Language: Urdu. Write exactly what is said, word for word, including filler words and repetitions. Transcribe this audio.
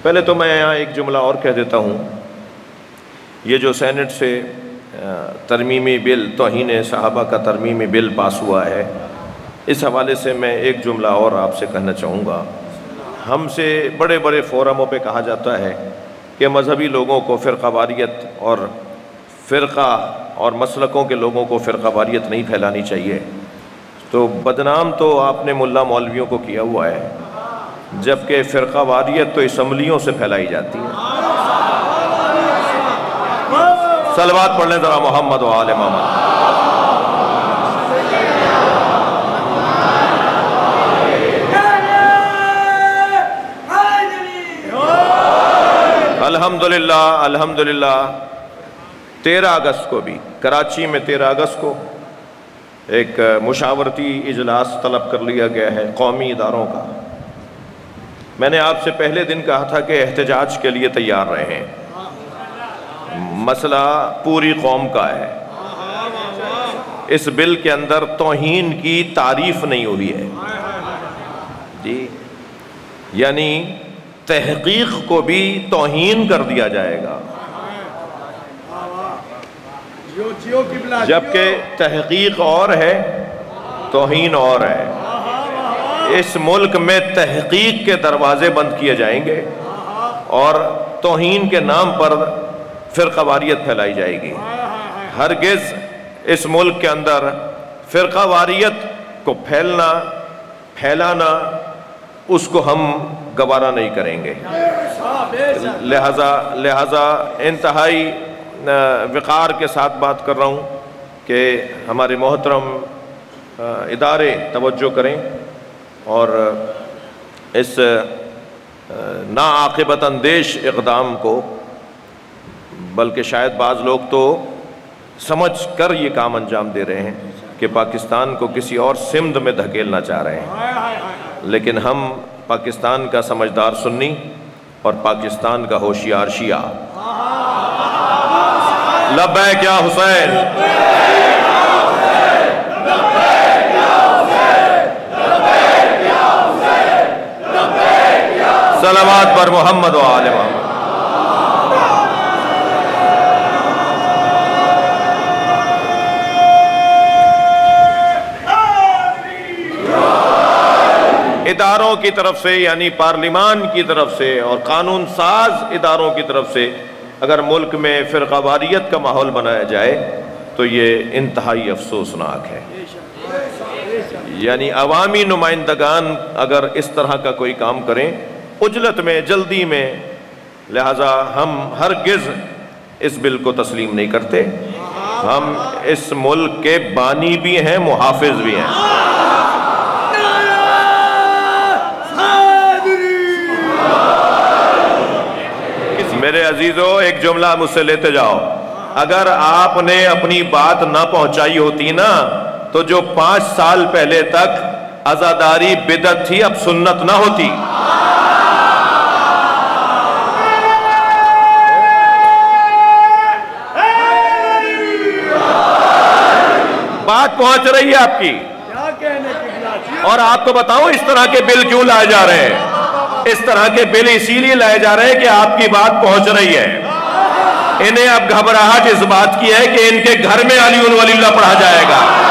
پہلے تو میں یہاں ایک جملہ اور کہہ دیتا ہوں، یہ جو سینٹ سے ترمیمی بل، توہین صحابہ کا ترمیمی بل پاس ہوا ہے، اس حوالے سے میں ایک جملہ اور آپ سے کہنا چاہوں گا۔ ہم سے بڑے بڑے فورموں پہ کہا جاتا ہے کہ مذہبی لوگوں کو فرقہ واریت اور فرقہ اور مسلکوں کے لوگوں کو فرقہ واریت نہیں پھیلانی چاہیے، تو بدنام تو آپ نے ملا مولویوں کو کیا ہوا ہے، جبکہ فرقہ واریت تو اسمبلیوں سے پھیلائی جاتی ہے۔ صلوات پڑھ لیں ذرا محمد و آل محمد۔ الحمدللہ الحمدللہ تیرہ اگست کو بھی کراچی میں تیرہ اگست کو ایک مشاورتی اجلاس طلب کر لیا گیا ہے قومی اداروں کا۔ میں نے آپ سے پہلے دن کہا تھا کہ احتجاج کے لیے تیار رہیں، مسئلہ پوری قوم کا ہے۔ اس بل کے اندر توہین کی تعریف نہیں ہوئی ہے جی، یعنی تحقیق کو بھی توہین کر دیا جائے گا، جبکہ تحقیق اور ہے، توہین اور ہے۔ اس ملک میں تحقیق کے دروازے بند کیے جائیں گے اور توہین کے نام پر فرقہ واریت پھیلائی جائے گی۔ ہرگز اس ملک کے اندر فرقہ واریت کو پھیلنا پھیلانا اس کو ہم گوارا نہیں کریں گے۔ لہذا لہذا انتہائی وقار کے ساتھ بات کر رہا ہوں کہ ہمارے محترم ادارے توجہ کریں اور اس ناعاقبت اندیش اقدام کو، بلکہ شاید بعض لوگ تو سمجھ کر یہ کام انجام دے رہے ہیں کہ پاکستان کو کسی اور سمت میں دھکیلنا چاہ رہے ہیں، لیکن ہم پاکستان کا سمجھدار سنی اور پاکستان کا ہوشیار شیعہ۔ لبیک یا حسین، صلوات پر محمد و آل محمد۔ اداروں کی طرف سے، یعنی پارلیمان کی طرف سے اور قانون ساز اداروں کی طرف سے اگر ملک میں فرقہ واریت کا ماحول بنایا جائے تو یہ انتہائی افسوسناک ہے۔ یعنی عوامی نمائندگان اگر اس طرح کا کوئی کام کریں عجلت میں، جلدی میں، لہذا ہم ہرگز اس بل کو تسلیم نہیں کرتے۔ ہم اس ملک کے بانی بھی ہیں، محافظ بھی ہیں۔ میرے عزیزو، ایک جملہ مجھ سے لیتے جاؤ، اگر آپ نے اپنی بات نہ پہنچائی ہوتی نا تو جو پانچ سال پہلے تک عزاداری بدعت تھی اب سنت نہ ہوتی۔ بات پہنچ رہی ہے آپ کی، اور آپ کو بتاؤں اس طرح کے بل کیوں لائے جا رہے ہیں؟ اس طرح کے بل اسی لیے لائے جا رہے ہیں کہ آپ کی بات پہنچ رہی ہے۔ انہیں اب گھبراہٹ اس بات کی ہے کہ ان کے گھر میں علی ولی اللہ پڑھا جائے گا۔